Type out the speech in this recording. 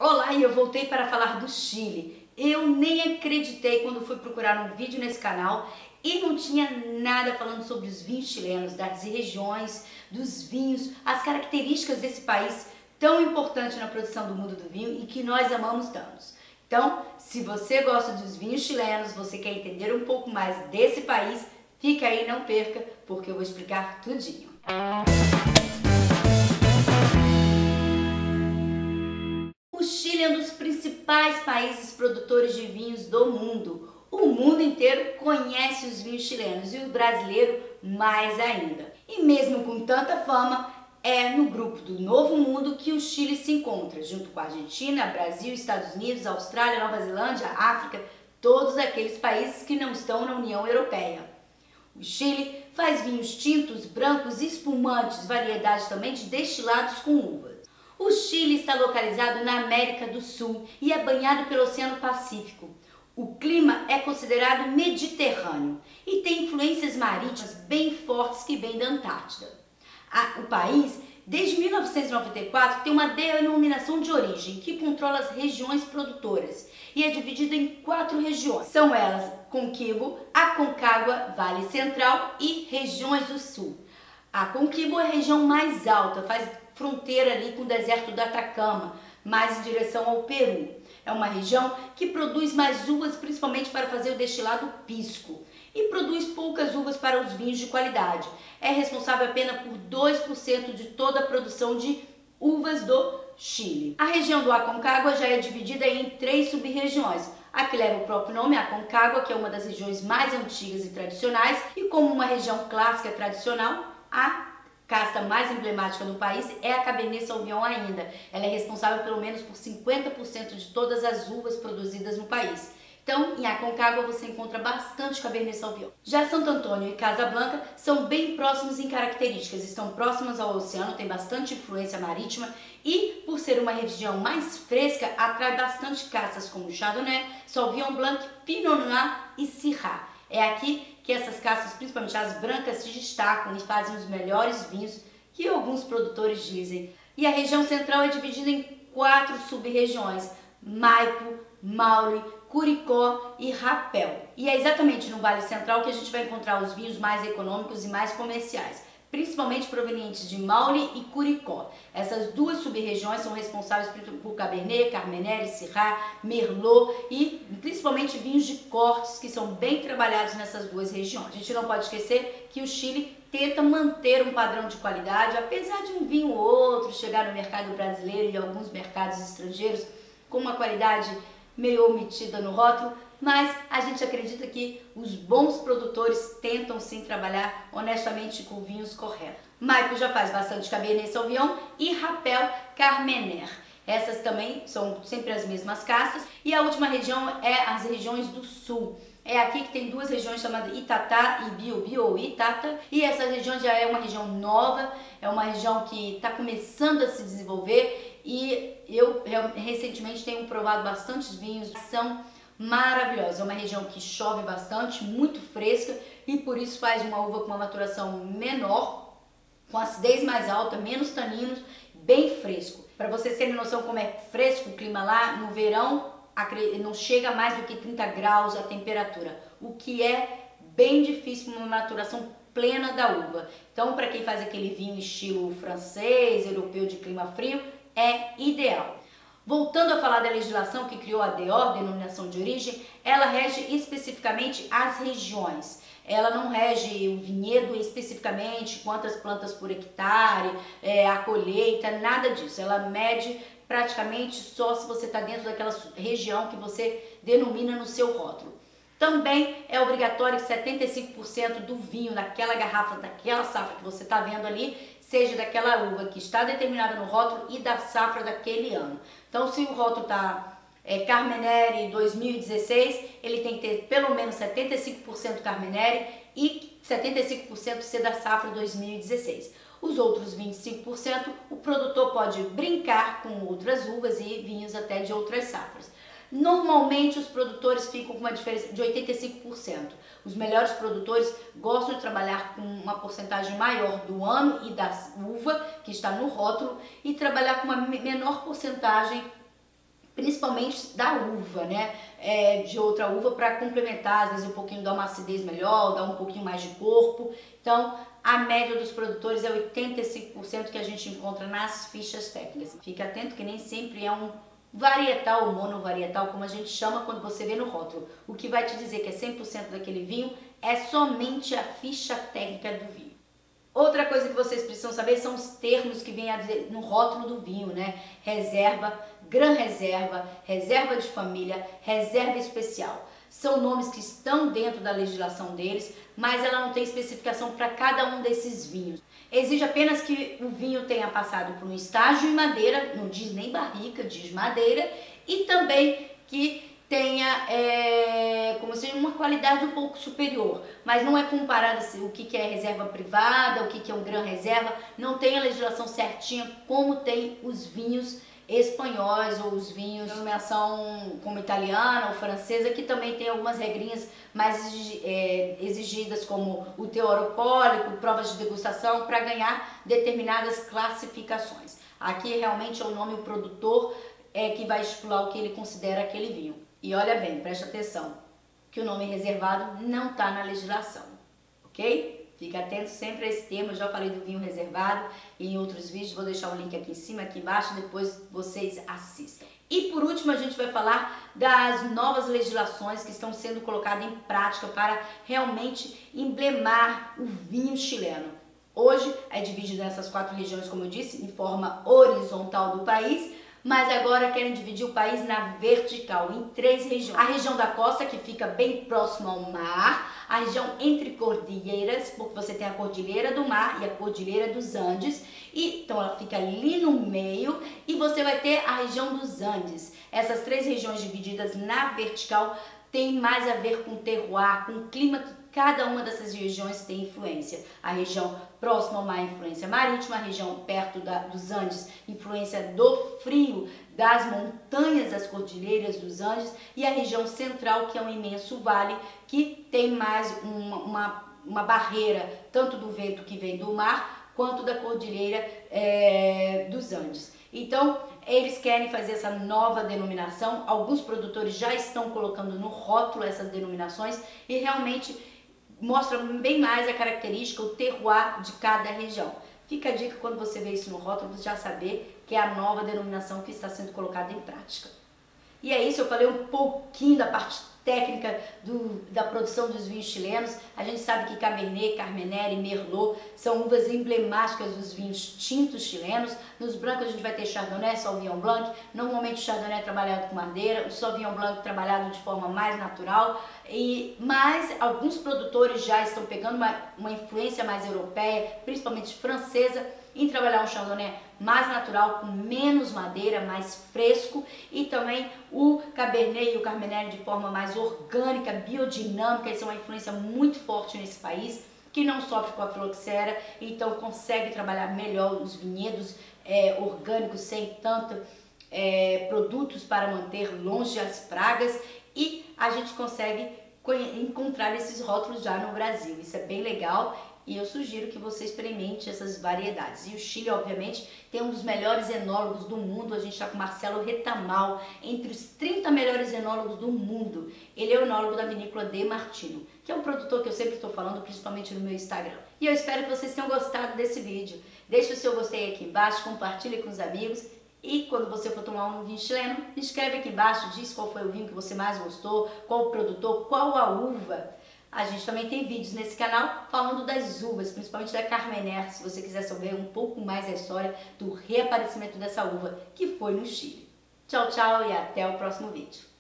Olá, e eu voltei para falar do Chile. Eu nem acreditei quando fui procurar um vídeo nesse canal e não tinha nada falando sobre os vinhos chilenos, das regiões, dos vinhos, as características desse país tão importante na produção do mundo do vinho e que nós amamos tanto. Então, se você gosta dos vinhos chilenos, você quer entender um pouco mais desse país, fica aí, não perca, porque eu vou explicar tudinho. O Chile é um dos principais países produtores de vinhos do mundo. O mundo inteiro conhece os vinhos chilenos e o brasileiro mais ainda. E mesmo com tanta fama, é no grupo do Novo Mundo que o Chile se encontra, junto com a Argentina, Brasil, Estados Unidos, Austrália, Nova Zelândia, África, todos aqueles países que não estão na União Europeia. O Chile faz vinhos tintos, brancos, espumantes, variedades também de destilados com uvas. O Chile está localizado na América do Sul e é banhado pelo Oceano Pacífico. O clima é considerado mediterrâneo e tem influências marítimas bem fortes que vêm da Antártida. O país, desde 1994, tem uma denominação de origem que controla as regiões produtoras e é dividido em 4 regiões. São elas Conquibo, Aconcagua, Vale Central e regiões do Sul. A Conquibo é a região mais alta, faz fronteira ali com o deserto do Atacama, mais em direção ao Peru. É uma região que produz mais uvas, principalmente para fazer o destilado pisco, e produz poucas uvas para os vinhos de qualidade. É responsável apenas por 2% de toda a produção de uvas do Chile. A região do Aconcagua já é dividida em 3 sub-regiões. A que leva o próprio nome, a Aconcagua, que é uma das regiões mais antigas e tradicionais, e como uma região clássica tradicional, a casta mais emblemática do país é a Cabernet Sauvignon ainda. Ela é responsável pelo menos por 50% de todas as uvas produzidas no país. Então, em Aconcagua você encontra bastante Cabernet Sauvignon. Já Santo Antônio e Casablanca são bem próximos em características, estão próximos ao oceano, tem bastante influência marítima e, por ser uma região mais fresca, atrai bastante castas como Chardonnay, Sauvignon Blanc, Pinot Noir e Syrah. É aqui que essas castas, principalmente as brancas, se destacam e fazem os melhores vinhos que alguns produtores dizem. E a região central é dividida em 4 sub-regiões: Maipo, Maule, Curicó e Rapel. E é exatamente no Vale Central que a gente vai encontrar os vinhos mais econômicos e mais comerciais, principalmente provenientes de Maule e Curicó. Essas 2 sub-regiões são responsáveis por Cabernet, Carmenère, Syrah, Merlot e principalmente vinhos de cortes que são bem trabalhados nessas 2 regiões. A gente não pode esquecer que o Chile tenta manter um padrão de qualidade, apesar de um vinho ou outro chegar no mercado brasileiro e alguns mercados estrangeiros com uma qualidade meio omitida no rótulo, mas a gente acredita que os bons produtores tentam sim trabalhar honestamente com vinhos corretos. Maipo já faz bastante Cabernet Sauvignon e Rapel Carmenère. Essas também são sempre as mesmas castas. E a última região é as regiões do sul. É aqui que tem 2 regiões chamadas Itatá e Biobío ou Itata. E essa região já é uma região nova, é uma região que está começando a se desenvolver. E eu recentemente tenho provado bastantes vinhos, são maravilhosos. É uma região que chove bastante, muito fresca e por isso faz uma uva com uma maturação menor, com acidez mais alta, menos taninos, bem fresco. Para vocês terem noção como é fresco o clima lá, no verão não chega mais do que 30 graus a temperatura, o que é bem difícil uma maturação plena da uva. Então, para quem faz aquele vinho estilo francês, europeu de clima frio, é ideal. Voltando a falar da legislação que criou a DO, denominação de origem, ela rege especificamente as regiões. Ela não rege o vinhedo especificamente, quantas plantas por hectare, a colheita, nada disso. Ela mede praticamente só se você está dentro daquela região que você denomina no seu rótulo. Também é obrigatório que 75% do vinho naquela garrafa, daquela safra que você está vendo ali, seja daquela uva que está determinada no rótulo e da safra daquele ano. Então, se o rótulo está Carmenère 2016, ele tem que ter pelo menos 75% Carmenère e 75% ser da safra 2016. Os outros 25%, o produtor pode brincar com outras uvas e vinhos até de outras safras. Normalmente os produtores ficam com uma diferença de 85%. Os melhores produtores gostam de trabalhar com uma porcentagem maior do ano e da uva que está no rótulo e trabalhar com uma menor porcentagem principalmente da uva, né? De outra uva para complementar, às vezes um pouquinho, dar uma acidez melhor, dar um pouquinho mais de corpo. Então, a média dos produtores é 85% que a gente encontra nas fichas técnicas. Fique atento que nem sempre é um varietal ou monovarietal, como a gente chama quando você vê no rótulo. O que vai te dizer que é 100% daquele vinho é somente a ficha técnica do vinho. Outra coisa que vocês precisam saber são os termos que vêm no rótulo do vinho, né? Reserva, gran reserva, reserva de família, reserva especial. São nomes que estão dentro da legislação deles, mas ela não tem especificação para cada um desses vinhos. Exige apenas que o vinho tenha passado por um estágio em madeira, não diz nem barrica, diz madeira, e também que tenha como se uma qualidade um pouco superior, mas não é comparado assim, o que é reserva privada, o que é um gran reserva, não tem a legislação certinha como tem os vinhos espanhóis ou os vinhos de denominação como italiana ou francesa, que também tem algumas regrinhas mais exigidas, como o teor alcoólico, provas de degustação, para ganhar determinadas classificações. Aqui realmente é o nome do produtor que vai estipular o que ele considera aquele vinho. E olha bem, preste atenção, que o nome reservado não está na legislação, ok? Fique atento sempre a esse termo. Eu já falei do vinho reservado em outros vídeos, vou deixar o link aqui em cima, aqui embaixo, depois vocês assistam. E por último a gente vai falar das novas legislações que estão sendo colocadas em prática para realmente emblemar o vinho chileno. Hoje é dividido nessas 4 regiões, como eu disse, em forma horizontal do país, mas agora querem dividir o país na vertical, em 3 regiões. A região da costa, que fica bem próximo ao mar, a região entre cordilheiras, porque você tem a Cordilheira do Mar e a Cordilheira dos Andes, e então ela fica ali no meio, e você vai ter a região dos Andes. Essas 3 regiões divididas na vertical tem mais a ver com o terroir, com o clima que cada uma dessas regiões tem influência. A região próxima ao mar, influência marítima, a região perto dos Andes, influência do frio, das montanhas das cordilheiras dos Andes, e a região central, que é um imenso vale, que tem mais uma barreira, tanto do vento que vem do mar, quanto da cordilheira dos Andes. Então, eles querem fazer essa nova denominação, alguns produtores já estão colocando no rótulo essas denominações e realmente mostra bem mais a característica, o terroir de cada região. Fica a dica quando você vê isso no rótulo, você já saber que é a nova denominação que está sendo colocada em prática. E é isso, eu falei um pouquinho da parte técnica da produção dos vinhos chilenos. A gente sabe que Cabernet, Carmenère e Merlot são uvas emblemáticas dos vinhos tintos chilenos. Nos brancos a gente vai ter Chardonnay, Sauvignon Blanc. Normalmente o Chardonnay é trabalhado com madeira, o Sauvignon Blanc trabalhado de forma mais natural. Mas alguns produtores já estão pegando uma influência mais europeia, principalmente francesa, em trabalhar um Chardonnay mais natural, com menos madeira, mais fresco, e também o Cabernet e o Carmenère de forma mais orgânica, biodinâmica. Isso é uma influência muito forte nesse país, que não sofre com a filoxera, então consegue trabalhar melhor os vinhedos orgânicos sem tanto produtos para manter longe as pragas, e a gente consegue encontrar esses rótulos já no Brasil. Isso é bem legal. E eu sugiro que você experimente essas variedades. E o Chile, obviamente, tem um dos melhores enólogos do mundo. A gente está com Marcelo Retamal, entre os 30 melhores enólogos do mundo. Ele é o enólogo da vinícola De Martino, que é um produtor que eu sempre estou falando, principalmente no meu Instagram. E eu espero que vocês tenham gostado desse vídeo. Deixe o seu gostei aqui embaixo, compartilhe com os amigos. E quando você for tomar um vinho chileno, escreve aqui embaixo, diz qual foi o vinho que você mais gostou, qual o produtor, qual a uva. A gente também tem vídeos nesse canal falando das uvas, principalmente da Carmenère, se você quiser saber um pouco mais da história do reaparecimento dessa uva que foi no Chile. Tchau, tchau e até o próximo vídeo.